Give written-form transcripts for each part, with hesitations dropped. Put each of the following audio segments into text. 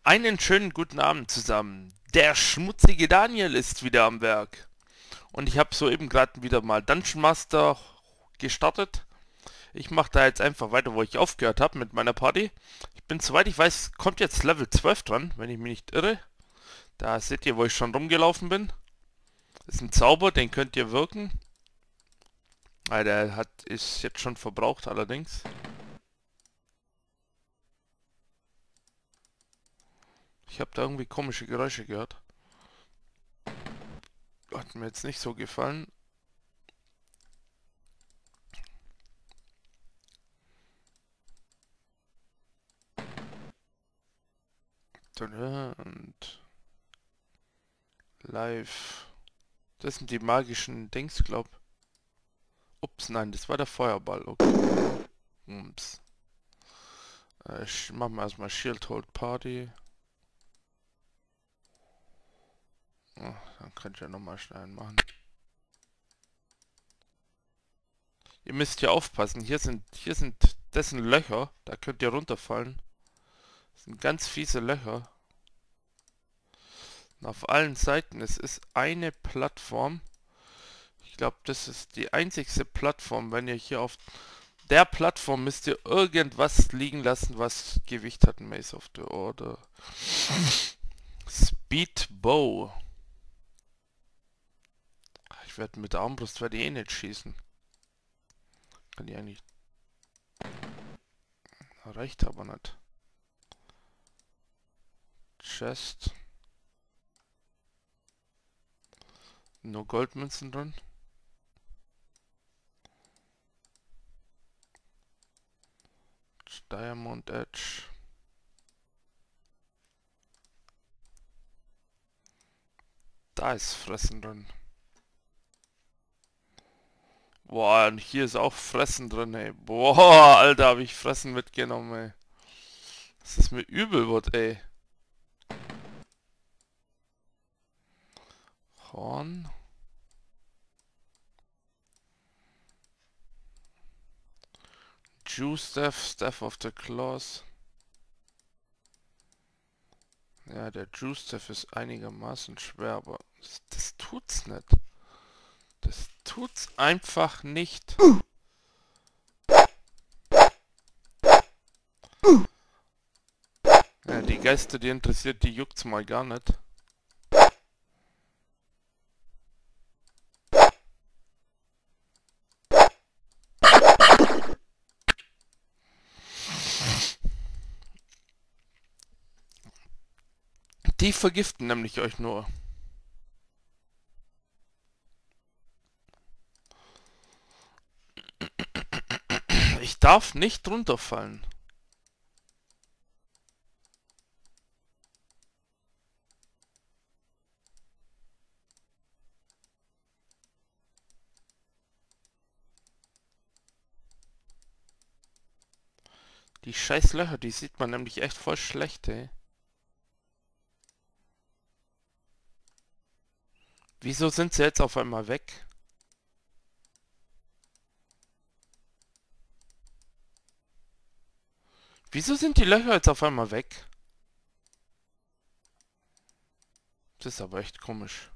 Einen schönen guten Abend zusammen. Der schmutzige Daniel ist wieder am Werk. Und ich habe soeben gerade wieder mal Dungeon Master gestartet. Ich mache da jetzt einfach weiter, wo ich aufgehört habe mit meiner Party. Ich bin, soweit ich weiß, kommt jetzt Level 12 dran, wenn ich mich nicht irre. Da seht ihr, wo ich schon rumgelaufen bin. Das ist ein Zauber, den könnt ihr wirken. Ist jetzt schon verbraucht allerdings. Ich habe da irgendwie komische Geräusche gehört. Hat mir jetzt nicht so gefallen. Und live. Das sind die magischen Dings, glaub. Ups, nein, das war der Feuerball. Okay. Ups. Ich mach mal erstmal Shield Hold Party. Oh, dann könnt ihr nochmal schnell einen machen. Ihr müsst hier aufpassen. Das sind Löcher. Da könnt ihr runterfallen. Das sind ganz fiese Löcher. Und auf allen Seiten. Es ist eine Plattform. Ich glaube, das ist die einzigste Plattform. Wenn ihr hier auf der Plattform müsst ihr irgendwas liegen lassen, was Gewicht hat. Mace of the Order. Speedbow. Ich werde mit der Armbrust werde ich eh nicht schießen. Kann ich eigentlich. Reicht aber nicht. Chest. Nur Goldmünzen drin. Diamond Edge. Da ist Fressen drin. Boah, und hier ist auch Fressen drin, ey. Boah, Alter, habe ich Fressen mitgenommen, ey. Das ist mir übel wird, ey. Horn. Juice Staff, Staff of the Claws. Ja, der Juice Staff ist einigermaßen schwer, aber das tut's nicht. Das tut's einfach nicht. Ja, die Geister, die interessiert, die juckt's mal gar nicht. Die vergiften nämlich euch nur. Ich darf nicht runterfallen. Die scheiß Löcher, die sieht man nämlich echt voll schlecht, ey. Wieso sind sie jetzt auf einmal weg? Wieso sind die Löcher jetzt auf einmal weg? Das ist aber echt komisch.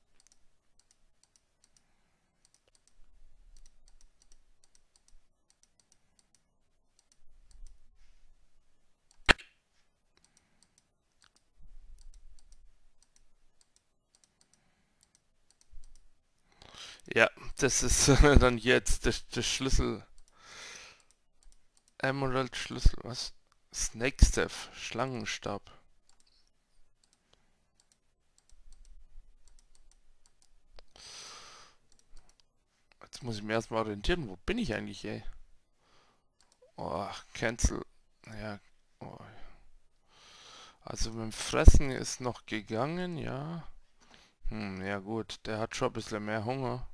Ja, das ist dann jetzt der Schlüssel. Emerald Schlüssel, was? Snake Staff, Schlangenstab. Jetzt muss ich mir erstmal orientieren, wo bin ich eigentlich, ey? Oh, Cancel. Ja, oh. Also mit dem Fressen ist noch gegangen, ja. Ja gut, der hat schon ein bisschen mehr Hunger.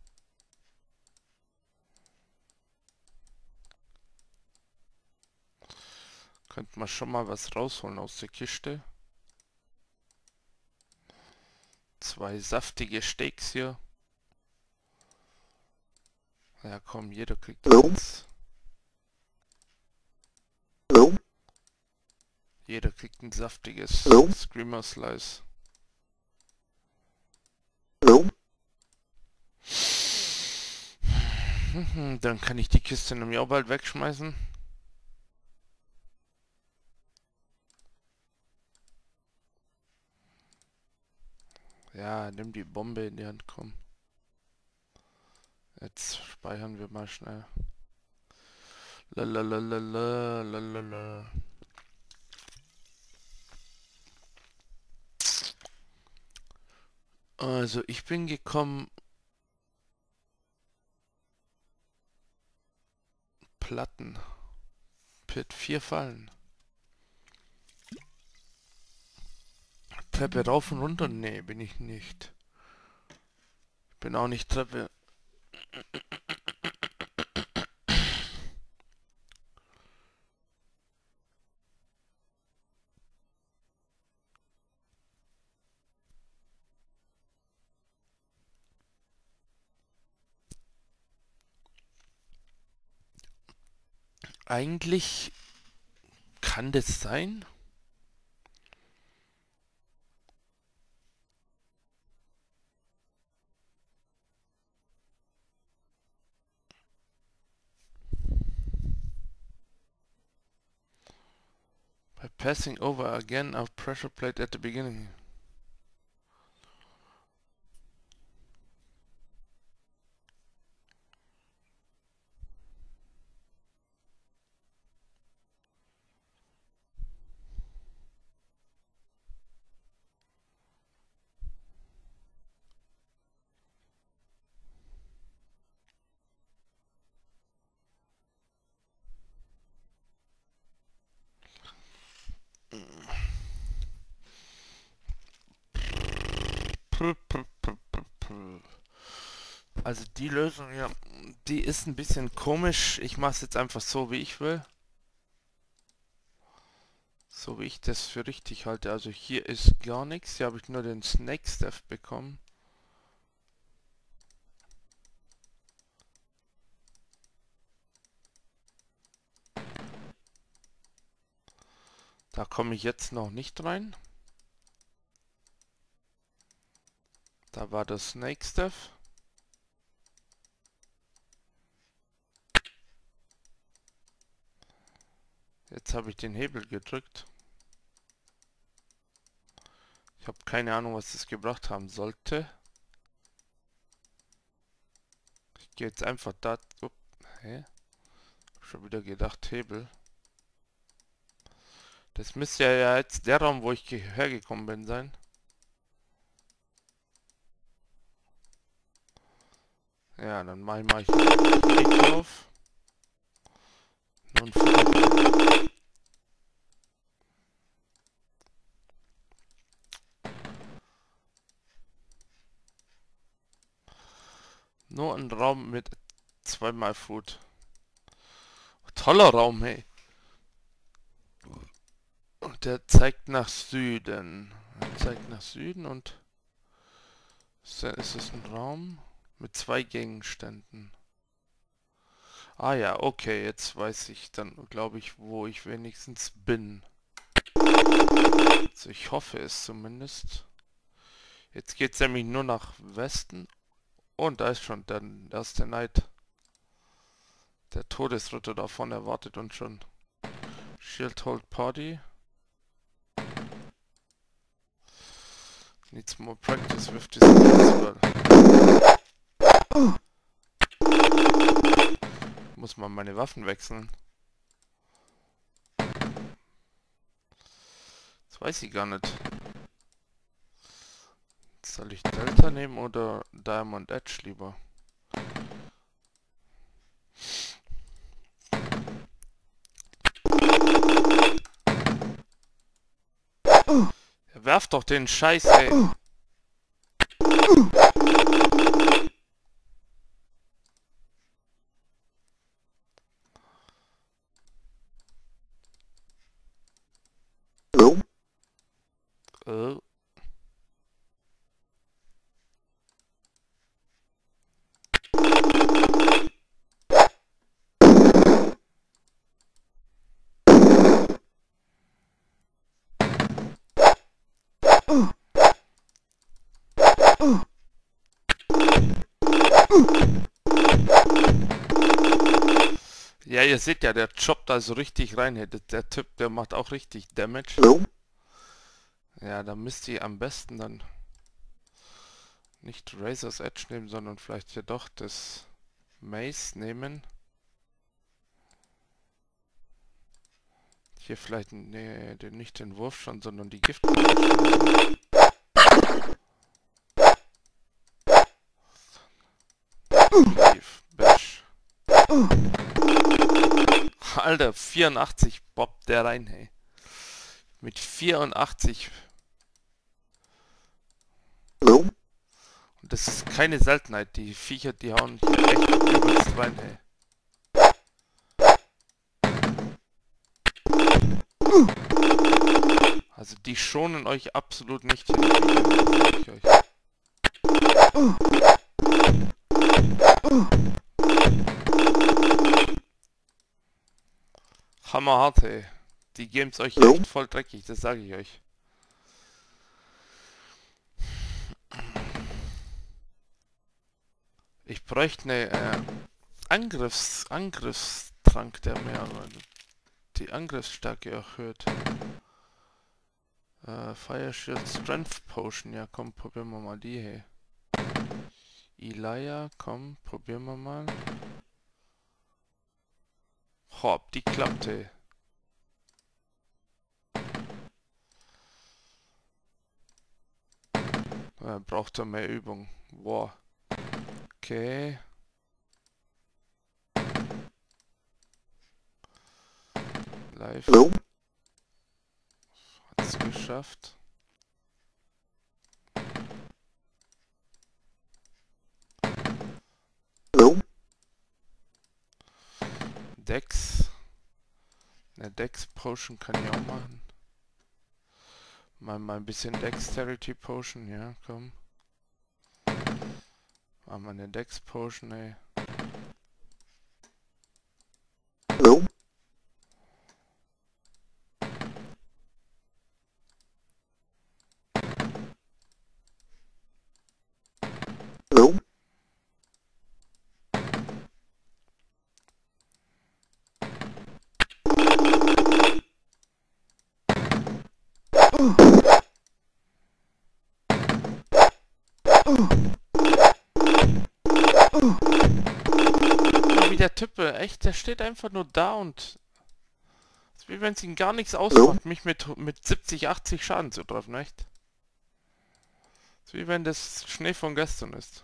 Könnte man schon mal was rausholen aus der Kiste. 2 saftige Steaks hier. Ja komm, jeder kriegt eins. Jeder kriegt ein saftiges Screamer Slice. Dann kann ich die Kiste nämlich auch bald wegschmeißen. Ja, nimm die Bombe in die Hand, komm. Jetzt speichern wir mal schnell. Lalalala, lalala. Also ich bin gekommen. Platten. Pit 4 Fallen. Treppe rauf und runter? Nee, bin ich nicht. Ich bin auch nicht Treppe. Eigentlich kann das sein. By passing over again a pressure plate at the beginning. Also die Lösung hier, die ist ein bisschen komisch. Ich mache es jetzt einfach so, wie ich will. So wie ich das für richtig halte. Also hier ist gar nichts. Hier habe ich nur den Snake Staff bekommen. Da komme ich jetzt noch nicht rein. Da war das Snake Staff. Jetzt habe ich den Hebel gedrückt. Ich habe keine Ahnung, was das gebracht haben sollte. Ich gehe jetzt einfach da... Hä? Hab schon wieder gedacht, Hebel. Das müsste ja jetzt der Raum, wo ich hergekommen bin, sein. Ja, dann mache ich mal die Tür auf. Nun nur ein Raum mit zweimal Food. Toller Raum, hey. Und der zeigt nach Süden. Er zeigt nach Süden und ist es ein Raum mit zwei Gegenständen. Ah ja, okay, jetzt weiß ich dann, glaube ich, wo ich wenigstens bin. Also ich hoffe es zumindest. Jetzt geht es nämlich nur nach Westen. Und da ist schon der erste Knight. Der Todesritter davon erwartet uns schon. Shield Hold Party. Needs more practice with this as well. Muss man meine Waffen wechseln. Das weiß ich gar nicht. Soll ich Delta nehmen oder Diamond Edge lieber? Ja, werf doch den Scheiß, ey. Ja, ihr seht ja, der choppt da so richtig rein. Hey, der Typ, der macht auch richtig Damage. Ja, da müsst ihr am besten dann nicht Razor's Edge nehmen, sondern vielleicht ja doch das Mace nehmen. Hier vielleicht, nee, nicht den Wurf schon, sondern die Gift. Bash. Alter, 84 bobbt der rein, hey. Mit 84. Und das ist keine Seltenheit. Die Viecher, die hauen hier echt übelst rein, hey. Also die schonen euch absolut nicht hier, die Viecher, das sag ich euch. Hammerhart, hey. Die geben's euch echt voll dreckig, das sage ich euch. Ich bräuchte eine Angriffstrank, der mir die Angriffsstärke erhöht. Fire Shield Strength Potion, ja komm, probieren wir mal die, hey. Elijah, komm, probieren wir mal. Hopp, die klappt, hey. Braucht er mehr Übung. Wow. Okay. Live. Hat's geschafft. Dex. Eine Dex Potion kann ich auch machen. Mal ein bisschen Dexterity Potion, ja, komm. Machen wir eine Dex Potion, ey. Wie der Type, echt, der steht einfach nur da und ist wie wenn es ihn gar nichts ausmacht, mich mit 70, 80 Schaden zu treffen, echt. Ist wie wenn das Schnee von gestern ist.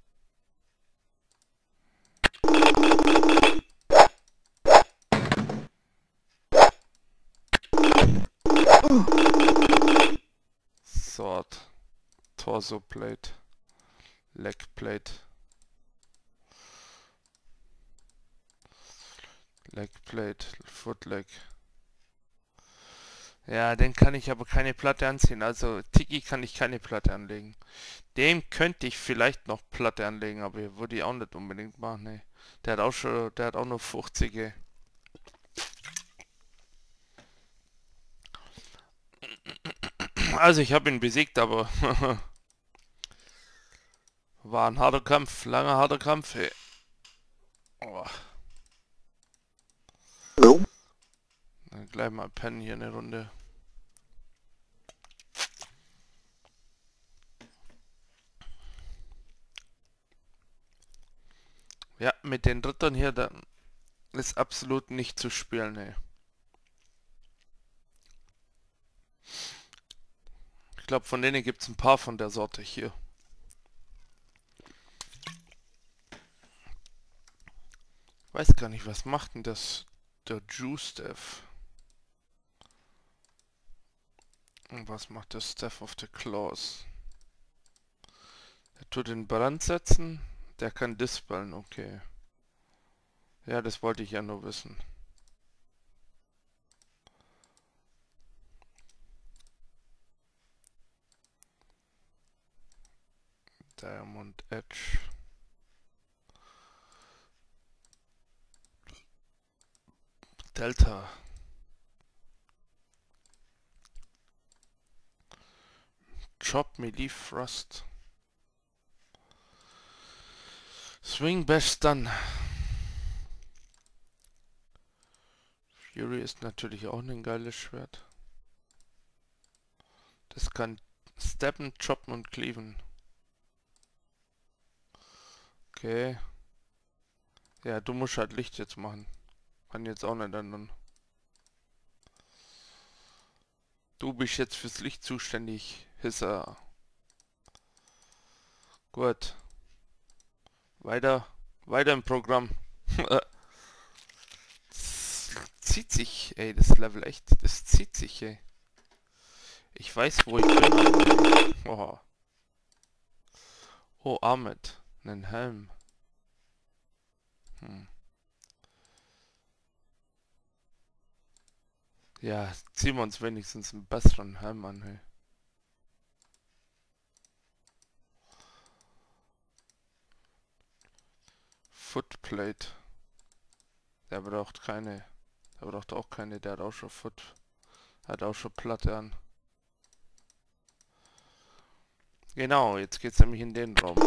Sword, Torso Plate, Leg Plate, Leg Plate, Foot Leg. Ja, den kann ich aber keine Platte anziehen. Also Tiki kann ich keine Platte anlegen. Dem könnte ich vielleicht noch Platte anlegen, aber würde ich auch nicht unbedingt machen. Nee. Der hat auch schon, der hat auch nur 50. Also ich habe ihn besiegt, aber war ein harter Kampf, langer harter Kampf. Hey. Oh. Dann gleich mal pennen hier eine Runde. Ja, mit den Rittern hier, dann ist absolut nicht zu spielen, ey. Ich glaube, von denen gibt es ein paar von der Sorte hier. Weiß gar nicht, was macht denn das der Jew-Staff? Und was macht der Staff of the Claws? Der tut den Brand setzen, der kann dispeln, okay. Ja, das wollte ich ja nur wissen. Diamond Edge. Delta. Chop Melee Frost. Swing Bash dann. Fury ist natürlich auch ein geiles Schwert. Das kann steppen, choppen und cleaven. Okay. Ja, du musst halt Licht jetzt machen. Kann jetzt auch nicht ändern. Du bist jetzt fürs Licht zuständig, Hisser. Gut. Weiter im Programm. Das zieht sich, ey, das Level echt. Das zieht sich, ey. Ich weiß, wo ich bin. Oh, oh Ahmed. Nen Helm. Ja, ziehen wir uns wenigstens einen besseren Helm an, hey. Footplate. Der braucht keine. Der braucht auch keine, der hat auch schon Foot. Hat auch schon Platte an. Genau, jetzt geht's nämlich in den Raum.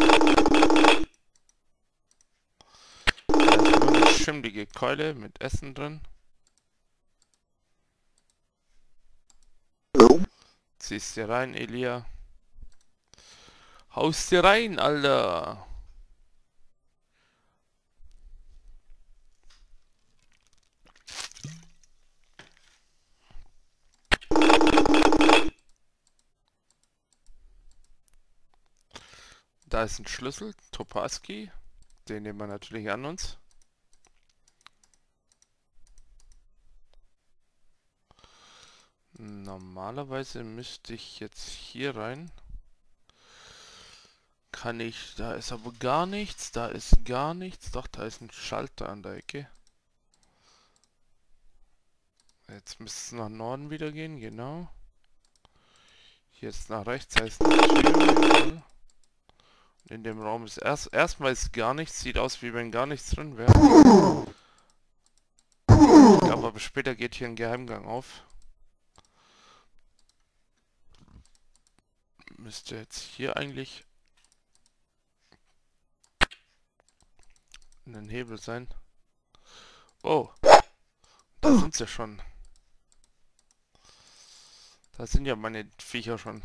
Da ist nur eine schimmlige Keule mit Essen drin. Ziehst dir rein, Elia. Haust dir rein, Alter. Da ist ein Schlüssel, Topaski. Den nehmen wir natürlich an uns. Normalerweise müsste ich jetzt hier rein. Kann ich, da ist aber gar nichts, da ist gar nichts. Doch, da ist ein Schalter an der Ecke. Jetzt müsste es nach Norden wieder gehen, genau. Hier ist nach rechts, da ist eine Tür. In dem Raum ist erstmal ist gar nichts, sieht aus wie wenn gar nichts drin wäre. Ich glaube aber später geht hier ein Geheimgang auf. Müsste jetzt hier eigentlich ein Hebel sein. Oh, da sind sie schon. Da sind ja meine Viecher schon.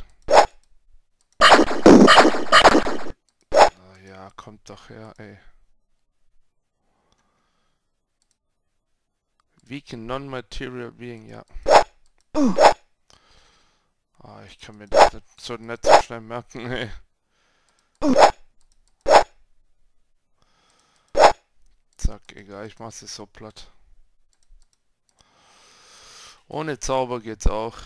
Ah, ja, kommt doch her, ey. Weaken Non-Material Being, ja. Ah, ich kann mir das nicht so schnell merken, ey. Zack, egal, ich mach's jetzt so platt. Ohne Zauber geht's auch.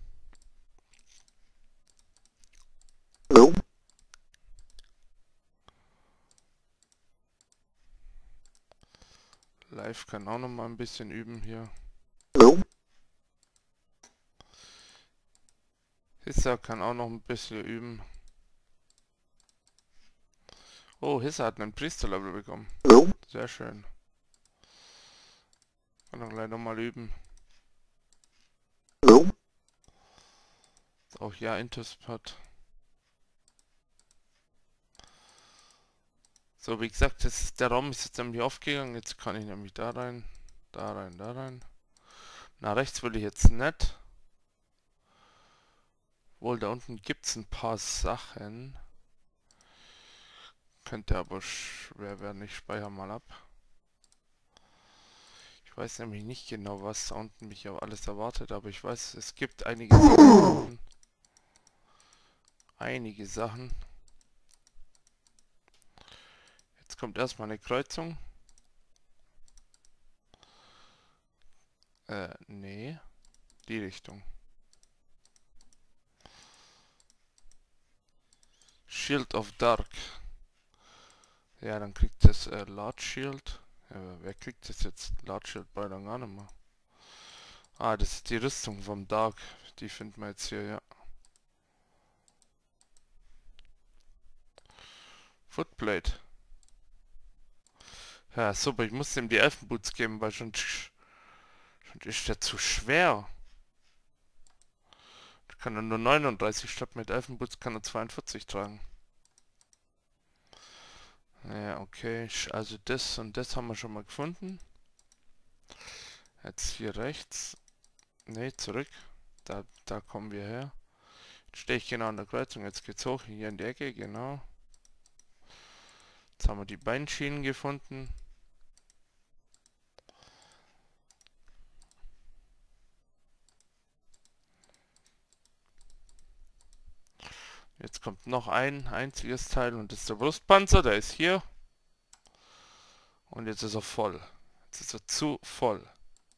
Live kann auch noch mal ein bisschen üben hier. Hissa kann auch noch ein bisschen üben. Oh, Hissa hat einen Priesterlevel bekommen. Sehr schön. Kann auch gleich nochmal üben. Auch ja, Intus-Pad. So, wie gesagt, der Raum ist jetzt nämlich aufgegangen. Jetzt kann ich nämlich da rein, da rein, da rein. Nach rechts will ich jetzt nicht. Wohl, da unten gibt es ein paar Sachen. Könnte aber schwer werden. Ich speichere mal ab. Ich weiß nämlich nicht genau, was da unten mich aber alles erwartet, aber ich weiß, es gibt einige Sachen. Einige Sachen. Jetzt kommt erstmal eine Kreuzung. Nee. Die Richtung. Shield of Dark. Ja, dann kriegt das Large Shield. Ja, wer kriegt das jetzt? Large Shield bei dann gar nicht mehr. Ah, das ist die Rüstung vom Dark. Die finden wir jetzt hier, ja. Footplate. Ja, super, ich muss ihm die Elfenboots geben, weil schon ist der zu schwer. Da kann er nur 39 statt mit Elfenboots kann er 42 tragen. Ja, okay. Also das und das haben wir schon mal gefunden. Jetzt hier rechts. Ne, zurück. Da kommen wir her. Jetzt stehe ich genau an der Kreuzung. Jetzt geht's hoch hier in die Ecke, genau. Jetzt haben wir die Beinschienen gefunden. Jetzt kommt noch ein einziges Teil und das ist der Brustpanzer, der ist hier. Und jetzt ist er voll. Jetzt ist er zu voll.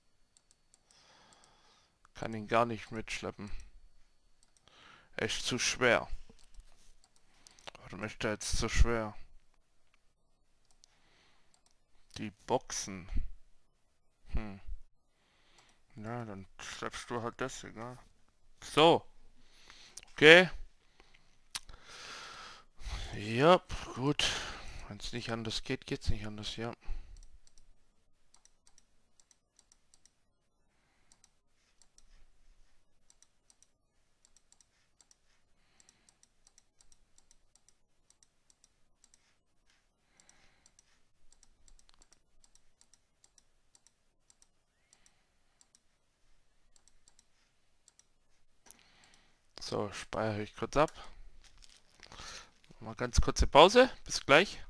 Kann ihn gar nicht mitschleppen. Er ist zu schwer. Warum ist der jetzt so schwer? Die Boxen. Hm. Na, dann schleppst du halt das, egal. So. Okay. Ja, gut. Wenn es nicht anders geht, geht's nicht anders, ja. So, speichere ich kurz ab. Mal ganz kurze Pause. Bis gleich.